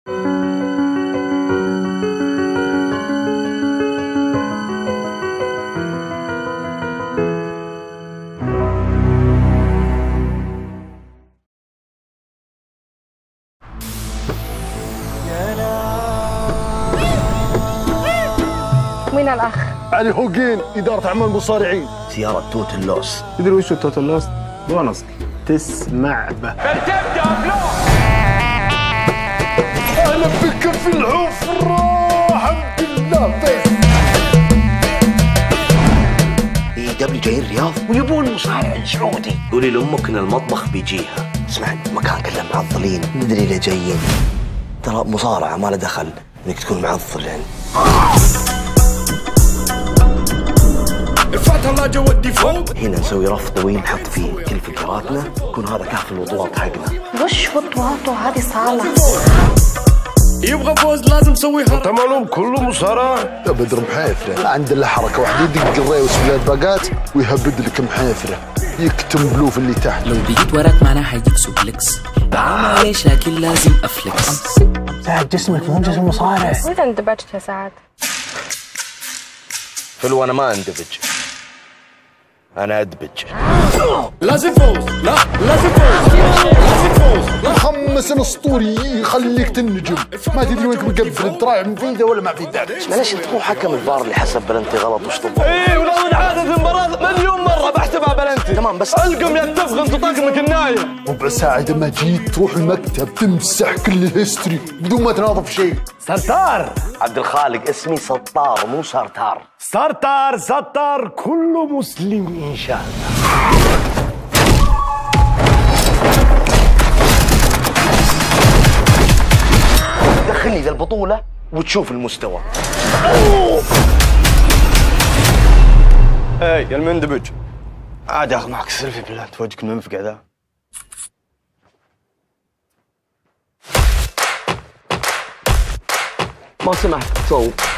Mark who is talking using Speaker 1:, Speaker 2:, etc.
Speaker 1: مين الأخ؟
Speaker 2: علي هوجين، إدارة أعمال مصارعين.
Speaker 3: سيارة توت اللوس.
Speaker 4: تدري وش التوت اللوس؟ بونص تسمع به.
Speaker 2: أهلا بك في الحفرة، حمد الله. بس
Speaker 3: دبليو جايين الرياض ويبون مصارع سعودي. قولي لأمك إن المطبخ بيجيها. اسمع، مكان كله معضلين، ندري ليه جايين. ترى مصارعة ما له دخل إنك تكون معضل يعني.
Speaker 5: الله جودي فوق.
Speaker 3: هنا نسوي رف طويل نحط فيه كل فقراتنا، يكون هذا كهف الوطواط حقنا.
Speaker 1: وش وطواطو هذه صالة؟
Speaker 5: يبغى فوز لازم نسوي حركة.
Speaker 2: تمام كله مصارعة. بدر محيفرة عنده له حركة واحدة، يدق الريوس بالباقات ويهبد لك محيفرة، يكتم بلوف اللي تحت.
Speaker 6: لو بقيت وراك معناه حيجيك سوبلكس. معليش لكن لازم افلكس.
Speaker 4: ساعد جسمك مو جسم مصارع.
Speaker 1: وإذا اندبجت يا سعد؟
Speaker 3: حلو، أنا ما أندبج، أنا أدبج.
Speaker 5: لازم فوز، لا لازم فوز، لازم فوز.
Speaker 2: محمس الاسطوري يخليك تنجم، ما تدري وينك مقفل، انت رايح من فيده ولا ما في ذلك.
Speaker 3: معليش انت مو حكم الفار اللي حسب بلنتي غلط وش طبق.
Speaker 5: ايه، ولو انعادت المباراة مليون مرة بحسبها بلنتي.
Speaker 3: تمام، بس
Speaker 5: القم يتفق انت طاقمك النايم.
Speaker 2: ربع ساعة إذا ما جيت تروح المكتب تمسح كل الهيستوري بدون ما تناظف شيء.
Speaker 4: ستار
Speaker 3: عبد الخالق، اسمي ستار مو سارتار.
Speaker 4: ستار ستار كل مسلم إن شاء الله.
Speaker 3: دخلني ذا البطولة وتشوف المستوى.
Speaker 5: اي يا المندبج،
Speaker 3: عاد اخذ معك سيلفي بالله، وجهك المنفقع ذا. ما سمعت صوت.